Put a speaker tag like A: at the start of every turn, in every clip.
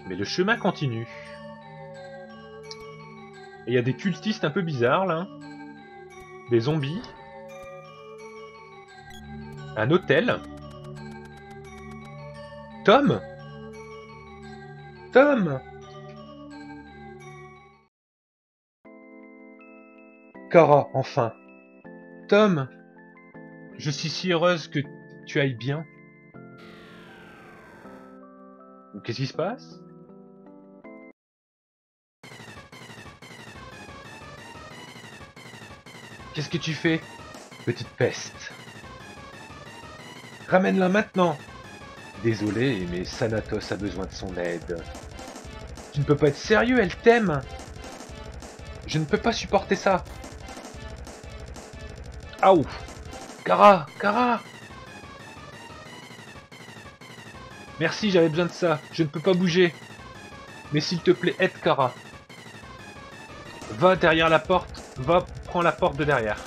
A: Mais le chemin continue. Et il y a des cultistes un peu bizarres là. Des zombies. Un hôtel. Tom? Tom? Kara, enfin. Tom, je suis si heureuse que tu ailles bien. Qu'est-ce qui se passe? Qu'est-ce que tu fais, petite peste? Ramène-la maintenant. Désolé, mais Thanatos a besoin de son aide. Tu ne peux pas être sérieux, elle t'aime. Je ne peux pas supporter ça. Aouh! Kara! Kara! Merci, j'avais besoin de ça. Je ne peux pas bouger. Mais s'il te plaît, aide Kara. Va derrière la porte. Va, prends la porte de derrière.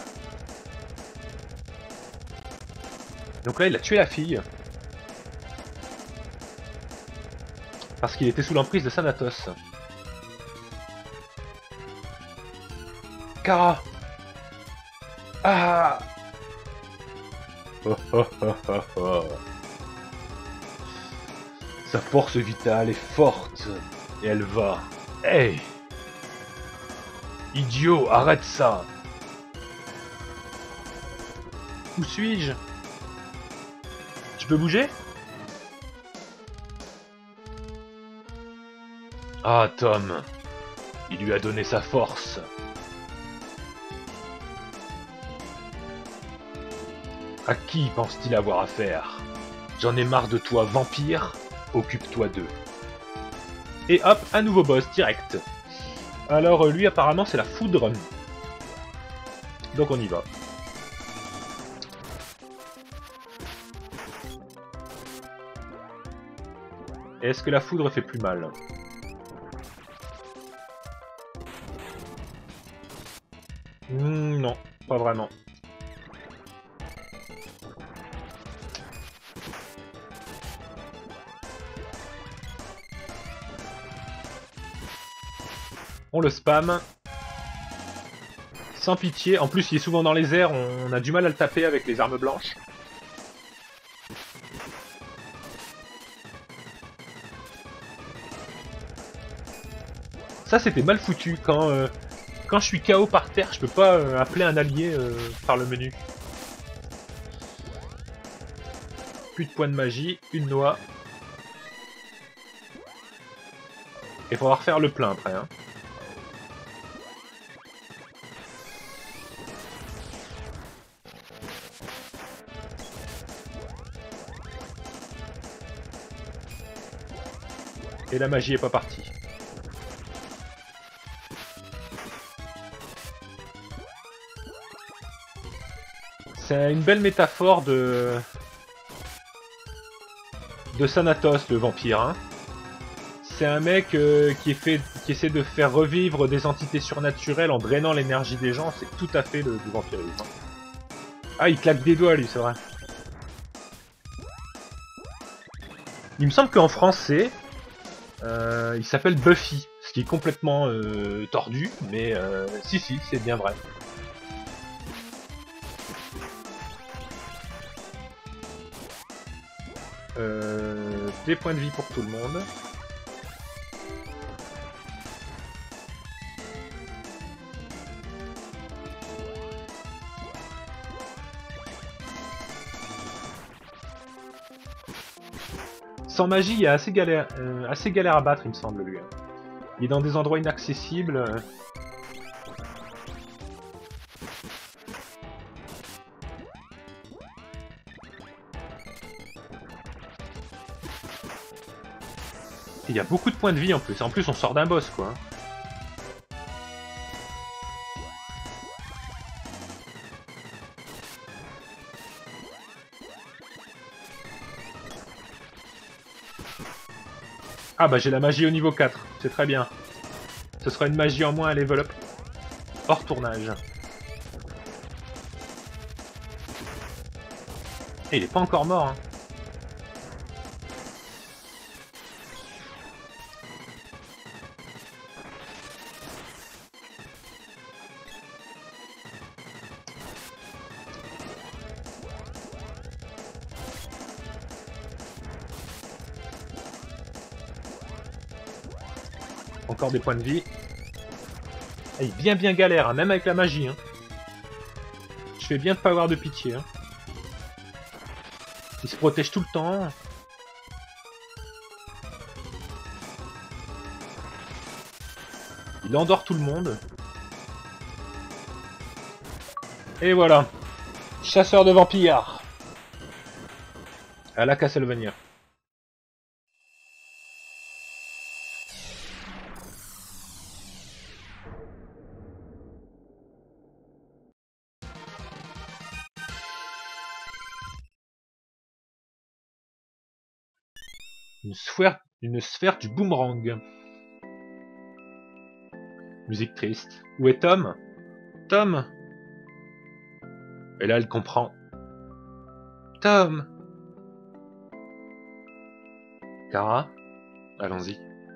A: Donc là, il a tué la fille. Parce qu'il était sous l'emprise de Thanatos. Kara! Ah! Oh, oh, oh, oh, oh. Sa force vitale est forte. Et elle va. Hey! Idiot, arrête ça! Où suis-je? Tu peux bouger? Ah, Tom. Il lui a donné sa force. À qui pense-t-il avoir affaire? J'en ai marre de toi, vampire. Occupe-toi d'eux. Et hop, un nouveau boss, direct. Alors lui, apparemment, c'est la foudre. Donc on y va. Est-ce que la foudre fait plus mal? Non, pas vraiment. On le spam. Sans pitié. En plus, il est souvent dans les airs. On a du mal à le taper avec les armes blanches. Ça, c'était mal foutu. Quand je suis KO par terre, je peux pas appeler un allié par le menu. Plus de points de magie. Une noix. Et il faudra refaire le plein après. Hein. Et la magie est pas partie. C'est une belle métaphore de Thanatos, le vampire. Hein. C'est un mec qui essaie de faire revivre des entités surnaturelles en drainant l'énergie des gens. C'est tout à fait du vampirisme. Ah, il claque des doigts, lui, c'est vrai. Il me semble qu'en français, il s'appelle Buffy, ce qui est complètement tordu, mais si, c'est bien vrai. Des points de vie pour tout le monde. Sans magie, il est assez galère à battre, il me semble, lui. Il est dans des endroits inaccessibles. Il y a beaucoup de points de vie en plus. En plus, on sort d'un boss, quoi. Ah bah j'ai la magie au niveau 4, c'est très bien. Ce sera une magie en moins à level up. Hors tournage. Et il est pas encore mort, hein. Encore des points de vie. Et il est bien galère, hein, même avec la magie. Hein. Je fais bien de pas avoir de pitié. Hein. Il se protège tout le temps. Il endort tout le monde. Et voilà. Chasseur de vampires. À la Castlevania. Une sphère du boomerang. Musique triste. Où est Tom? Tom! Et là, elle comprend. Tom! Kara? Allons-y.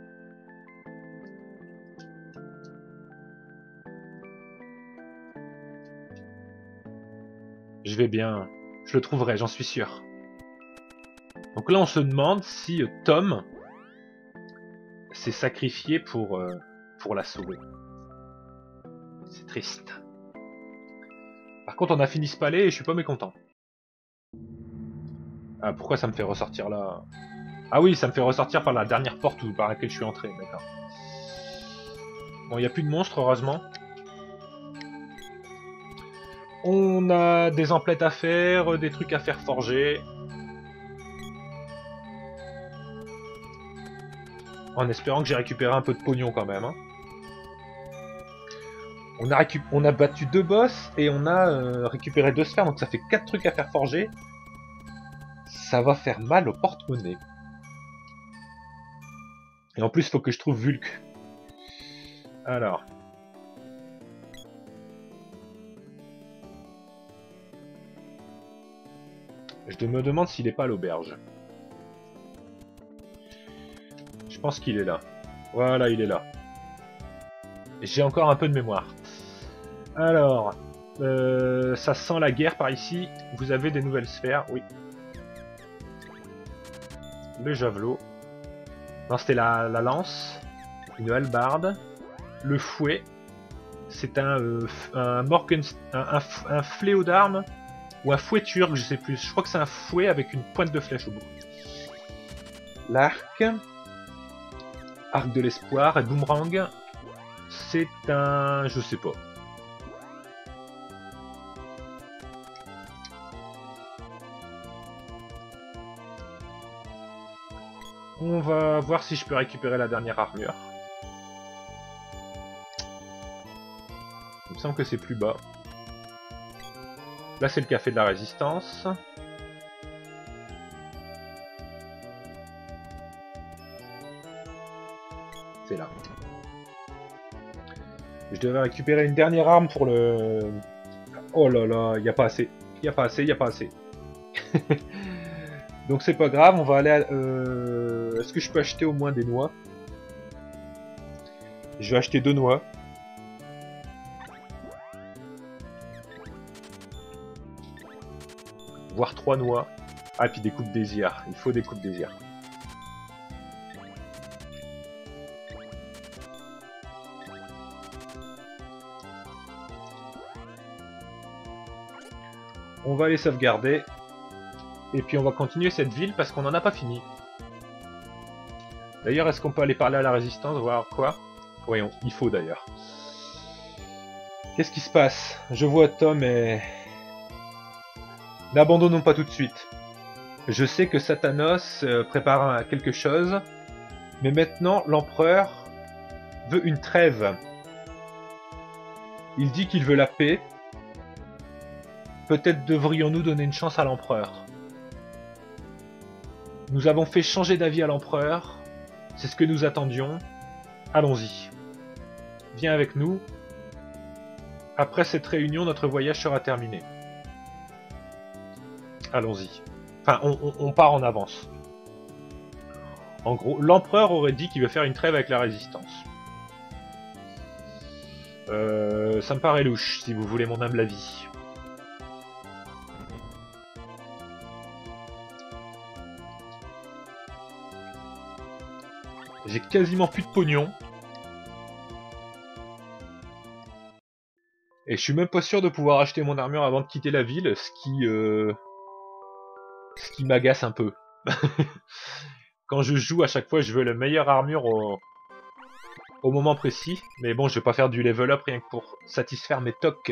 A: Je vais bien. Je le trouverai, j'en suis sûr. Donc là, on se demande si Tom s'est sacrifié pour la sauver. C'est triste. Par contre, on a fini ce palais et je suis pas mécontent. Ah, pourquoi ça me fait ressortir là? Ah oui, ça me fait ressortir par la dernière porte par laquelle je suis entré, d'accord. Bon, il n'y a plus de monstres, heureusement. On a des emplettes à faire, des trucs à faire forger. En espérant que j'ai récupéré un peu de pognon quand même. Hein. On a battu 2 boss et on a récupéré 2 sphères, donc ça fait 4 trucs à faire forger. Ça va faire mal au porte-monnaie. Et en plus, il faut que je trouve Vulk. Alors. Je me demande s'il est pas à l'auberge. Je pense qu'il est là. Voilà, il est là. J'ai encore un peu de mémoire. Alors, ça sent la guerre par ici. Vous avez des nouvelles sphères, oui. Le javelot. Non, c'était la lance. Une hallebarde. Le fouet. C'est un fléau d'armes. Ou un fouet turc, je sais plus. Je crois que c'est un fouet avec une pointe de flèche au bout. L'arc. Arc de l'espoir et boomerang. C'est un... je sais pas. On va voir si je peux récupérer la dernière armure. Il me semble que c'est plus bas. Là, c'est le café de la résistance. C'est là. Je devais récupérer une dernière arme pour le... Oh là là, il n'y a pas assez. Il n'y a pas assez, il n'y a pas assez. Donc c'est pas grave, on va aller à... Est-ce que je peux acheter au moins des noix? Je vais acheter 2 noix. Voire 3 noix. Ah, et puis des coups de désir. Il faut des coups de désir. On va aller sauvegarder. Et puis on va continuer cette ville parce qu'on n'en a pas fini. D'ailleurs, est-ce qu'on peut aller parler à la résistance, voir quoi? Voyons, il faut d'ailleurs. Qu'est-ce qui se passe? Je vois Tom et... N'abandonnons pas tout de suite. Je sais que Satanos prépare quelque chose, mais maintenant l'empereur veut une trêve. Il dit qu'il veut la paix. Peut-être devrions-nous donner une chance à l'empereur. Nous avons fait changer d'avis à l'empereur. C'est ce que nous attendions. Allons-y. Viens avec nous. Après cette réunion, notre voyage sera terminé. Allons-y. Enfin, on part en avance. En gros, l'empereur aurait dit qu'il veut faire une trêve avec la résistance. Ça me paraît louche, si vous voulez mon humble avis. J'ai quasiment plus de pognon. Et je suis même pas sûr de pouvoir acheter mon armure avant de quitter la ville, ce qui m'agace un peu. Quand je joue, à chaque fois, je veux la meilleure armure au moment précis. Mais bon, je vais pas faire du level up rien que pour satisfaire mes tocs.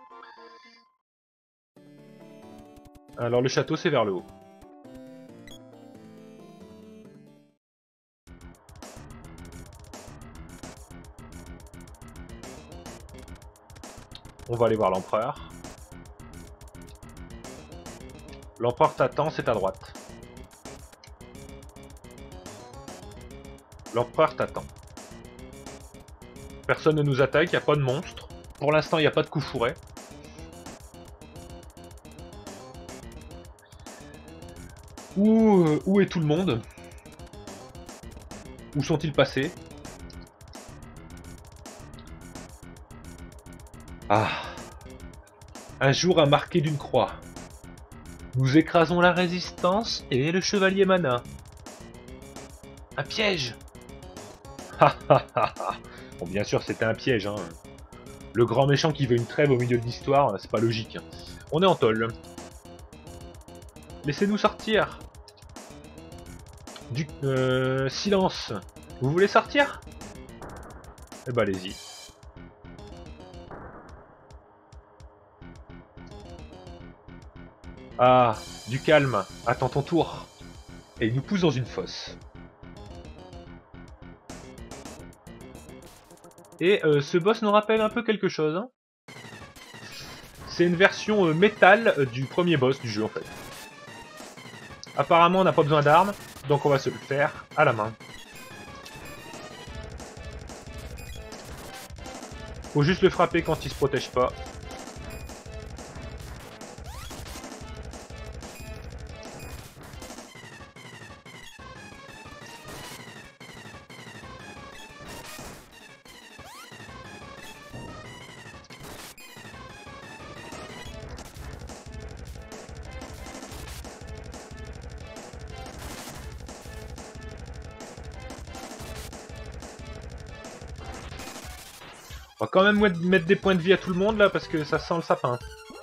A: Alors le château, c'est vers le haut. On va aller voir l'empereur. L'empereur t'attend, c'est à droite. L'empereur t'attend. Personne ne nous attaque, il n'y a pas de monstre. Pour l'instant, il n'y a pas de coup fourré. Où est tout le monde? Où sont-ils passés? Ah. Un jour à marquer d'une croix. Nous écrasons la résistance et le chevalier Mana. Un piège. Bon, bien sûr, c'était un piège. Hein. Le grand méchant qui veut une trêve au milieu de l'histoire, c'est pas logique. Hein. On est en tôle. Laissez-nous sortir. Silence. Vous voulez sortir? Eh ben, allez-y. Ah, du calme. Attends ton tour. Et il nous pousse dans une fosse. Et ce boss nous rappelle un peu quelque chose. Hein. C'est une version métal du premier boss du jeu en fait. Apparemment on n'a pas besoin d'armes, donc on va se le faire à la main. Faut juste le frapper quand il se protège pas. On va quand même mettre des points de vie à tout le monde là parce que ça sent le sapin.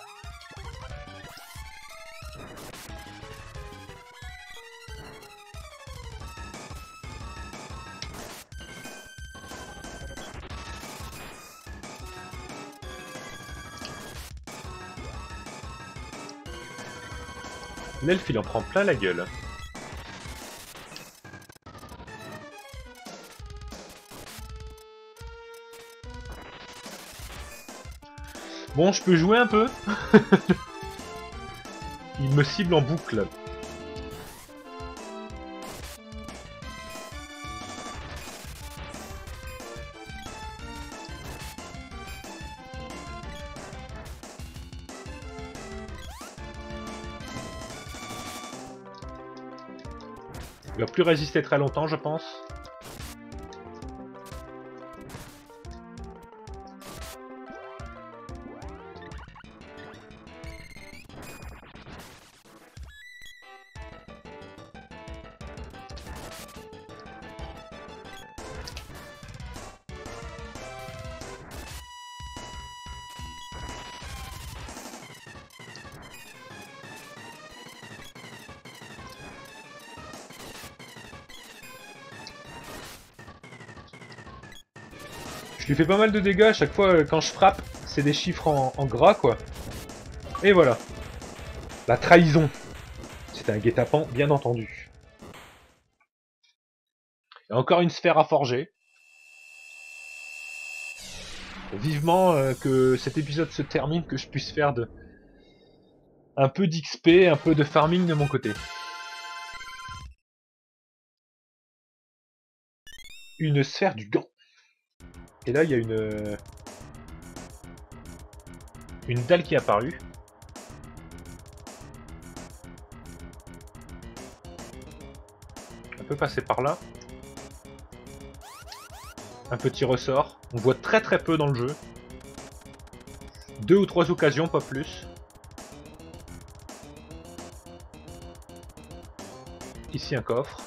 A: L'elfe il en prend plein la gueule. Bon, je peux jouer un peu. Il me cible en boucle. Il va plus résister très longtemps, je pense. Je lui fais pas mal de dégâts à chaque fois quand je frappe, c'est des chiffres en gras quoi. Et voilà. La trahison. C'était un guet-apens, bien entendu. Et encore une sphère à forger. Vivement que cet épisode se termine, que je puisse faire un peu d'XP, un peu de farming de mon côté. Une sphère du gant. Et là, il y a une dalle qui est apparue. On peut passer par là. Un petit ressort. On voit très très peu dans le jeu. 2 ou 3 occasions, pas plus. Ici un coffre.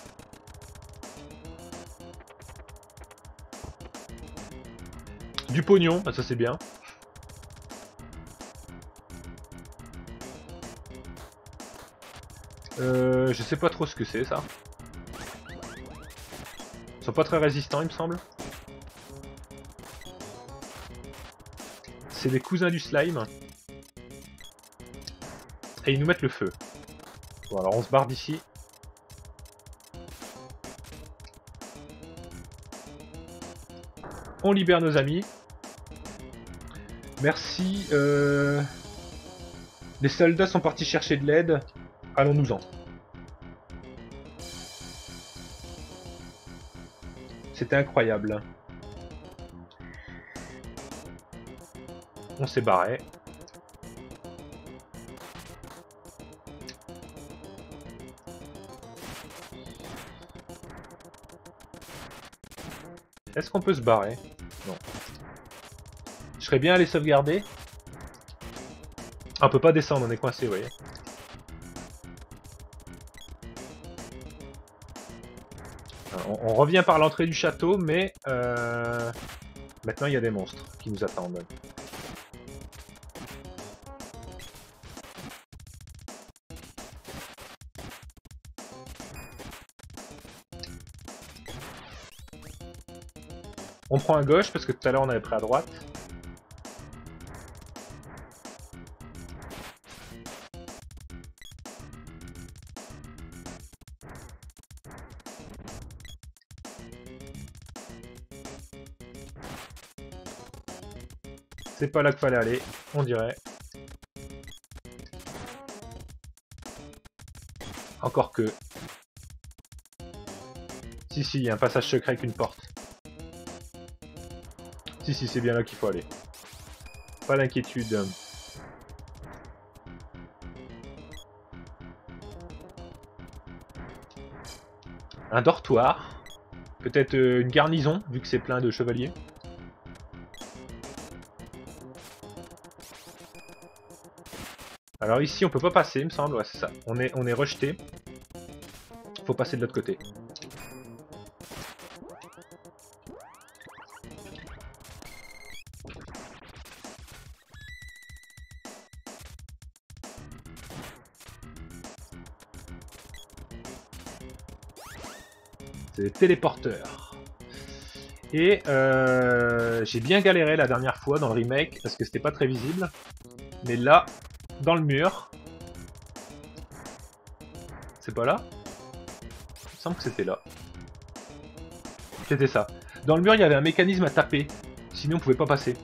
A: Du pognon, ça c'est bien. Je sais pas trop ce que c'est ça. Ils sont pas très résistants il me semble. C'est des cousins du slime. Et ils nous mettent le feu. Bon alors on se barre d'ici. On libère nos amis. Merci. Les soldats sont partis chercher de l'aide. Allons-nous-en. C'était incroyable. On s'est barré. Est-ce qu'on peut se barrer? Non. Je serais bien allé sauvegarder. Ah, on peut pas descendre, on est coincé, vous voyez. On revient par l'entrée du château, mais maintenant il y a des monstres qui nous attendent. On prend à gauche parce que tout à l'heure on avait pris à droite. C'est pas là qu'il fallait aller, on dirait. Encore que... Si, il y a un passage secret avec une porte. Si, c'est bien là qu'il faut aller. Pas d'inquiétude. Un dortoir. Peut-être une garnison, vu que c'est plein de chevaliers. Alors ici, on peut pas passer, il me semble. Ouais, c'est ça. On est rejeté. Faut passer de l'autre côté. C'est des téléporteurs. Et j'ai bien galéré la dernière fois dans le remake parce que c'était pas très visible. Mais là, dans le mur... C'est pas là? Il me semble que c'était là. C'était ça. Dans le mur, il y avait un mécanisme à taper. Sinon, on pouvait pas passer.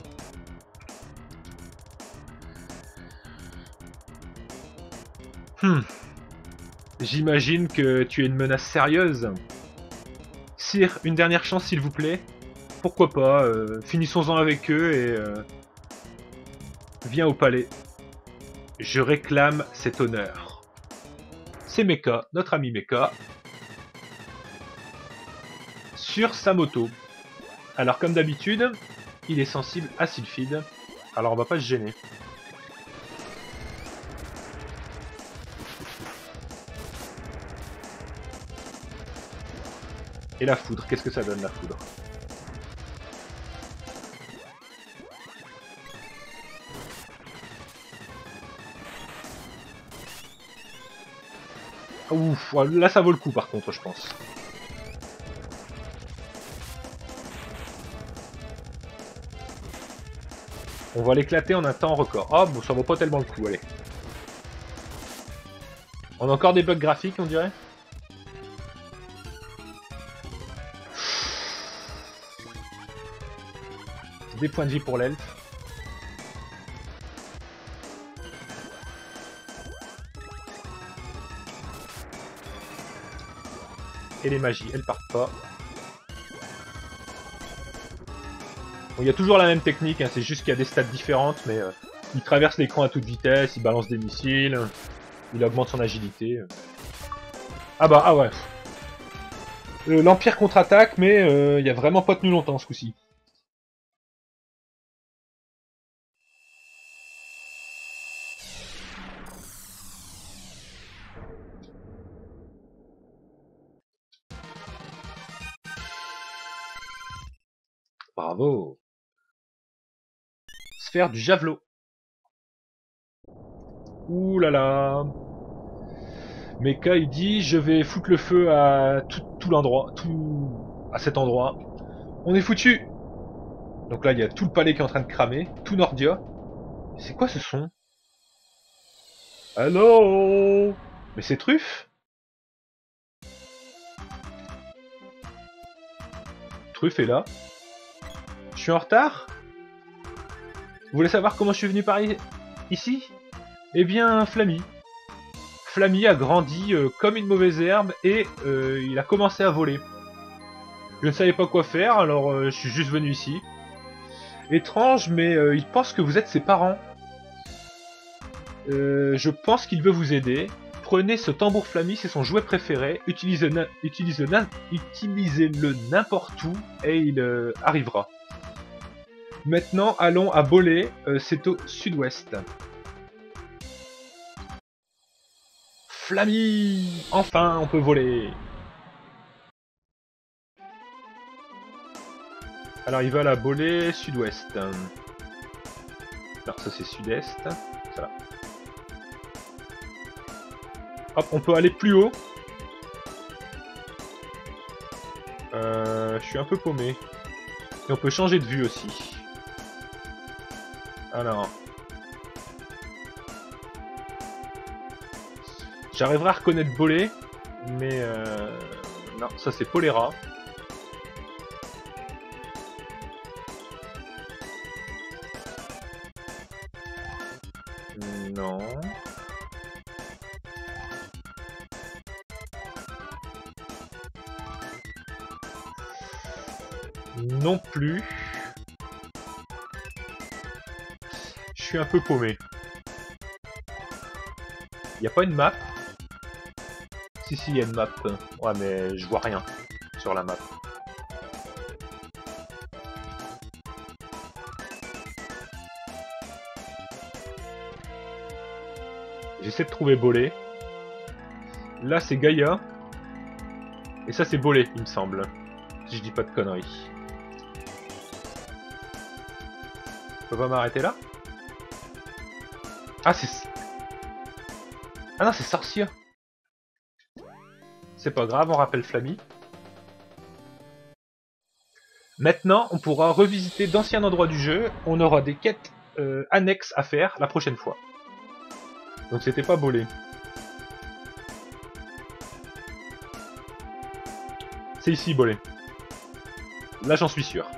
A: J'imagine que tu es une menace sérieuse. Sire, une dernière chance s'il vous plaît. Pourquoi pas, finissons-en avec eux et... viens au palais. Je réclame cet honneur. C'est Mecha, notre ami Mecha. Sur sa moto. Alors comme d'habitude, il est sensible à Sylphide. Alors on va pas se gêner. Et la foudre, qu'est-ce que ça donne la foudre? Ouf, là ça vaut le coup par contre je pense. On va l'éclater en un temps record. Oh bon ça vaut pas tellement le coup, allez. On a encore des bugs graphiques on dirait. Des points de vie pour l'elfe. Et les magies, elles partent pas. Bon, il y a toujours la même technique, hein, c'est juste qu'il y a des stats différentes, mais il traverse l'écran à toute vitesse, il balance des missiles, il augmente son agilité. Ah bah, ah ouais. L'Empire contre-attaque, mais il y a vraiment pas tenu longtemps ce coup-ci. Bravo. Sphère du javelot. Ouh là là. Mecha il dit je vais foutre le feu à tout l'endroit, à cet endroit. On est foutu. Donc là il y a tout le palais qui est en train de cramer, tout Nordia. C'est quoi ce son? Allô? Mais c'est Truffe? Truffe est là. Je suis en retard? Vous voulez savoir comment je suis venu par ici? Eh bien, Flammy. Flammy a grandi comme une mauvaise herbe et il a commencé à voler. Je ne savais pas quoi faire, alors je suis juste venu ici. Étrange, mais il pense que vous êtes ses parents. Je pense qu'il veut vous aider. Prenez ce tambour Flammy, c'est son jouet préféré. Utilisez-le n'importe où et il arrivera. Maintenant, allons à Bolé, c'est au sud-ouest. Flammy! Enfin, on peut voler! Alors, il va à la Bolé, sud-ouest. Alors, ça c'est sud-est. Ça là. Hop, on peut aller plus haut. Je suis un peu paumé. Et on peut changer de vue aussi. Alors... J'arriverai à reconnaître Bolé, mais non, ça c'est Poléra. Non. Non plus. Je suis un peu paumé. Y a pas une map? Si, il y a une map. Ouais, mais je vois rien sur la map. J'essaie de trouver Bolé. Là, c'est Gaïa. Et ça, c'est Bolé, il me semble. Si je dis pas de conneries. Je peux pas m'arrêter là? Ah, c'est... Ah non, c'est Sorcia. C'est pas grave, on rappelle Flammy. Maintenant, on pourra revisiter d'anciens endroits du jeu. On aura des quêtes annexes à faire la prochaine fois. Donc c'était pas Bolé. C'est ici, Bolé. Là, j'en suis sûr.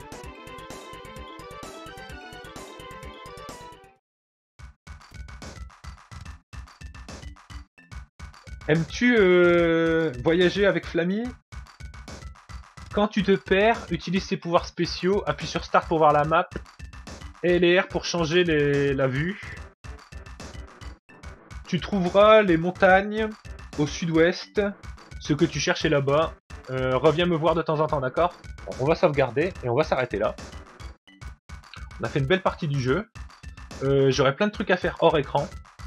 A: Aimes-tu voyager avec Flammy? Quand tu te perds, utilise ses pouvoirs spéciaux, appuie sur Start pour voir la map, et les R pour changer la vue. Tu trouveras les montagnes au sud-ouest, ce que tu cherchais là-bas. Reviens me voir de temps en temps, d'accord? Bon, on va sauvegarder et on va s'arrêter là. On a fait une belle partie du jeu. J'aurais plein de trucs à faire hors écran.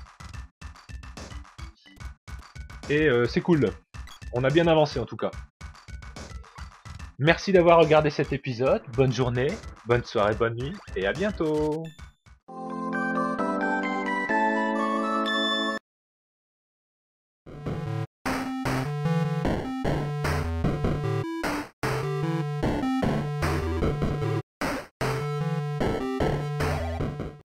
A: Et c'est cool. On a bien avancé en tout cas. Merci d'avoir regardé cet épisode. Bonne journée, bonne soirée, bonne nuit et à bientôt.